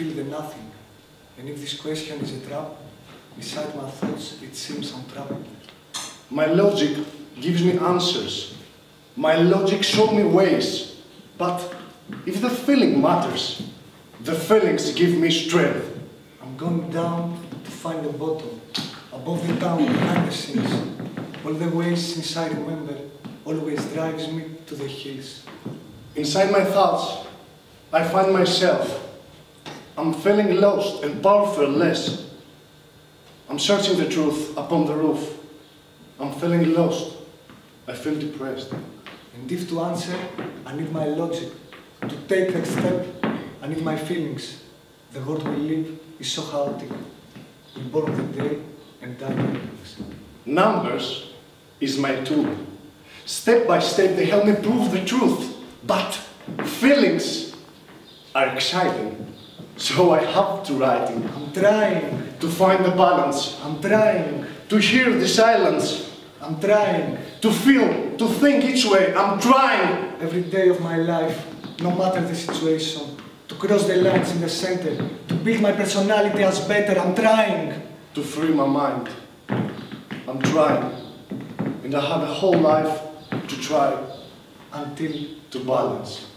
feel the nothing. And if this question is a trap, beside my thoughts it seems untrappable. My logic gives me answers. My logic shows me ways. But if the feeling matters, the feelings give me strength. I'm going down to find the bottom, above the town, behind the scenes. All the ways since I remember always drives me to the hills. Inside my thoughts, I find myself. I'm feeling lost and powerless. I'm searching the truth upon the roof. I'm feeling lost. I feel depressed. And if to answer, I need my logic. To take next step, I need my feelings. The world we live is so chaotic. We borrow the day and die numbers. Numbers is my tool. Step by step, they help me prove the truth. But feelings are exciting. So I have to write it. I'm trying. To find the balance. I'm trying. To hear the silence. I'm trying. To feel, to think each way. I'm trying. Every day of my life, no matter the situation. To cross the lines in the center. To build my personality as better. I'm trying. To free my mind. I'm trying. And I have a whole life to try. Until to balance.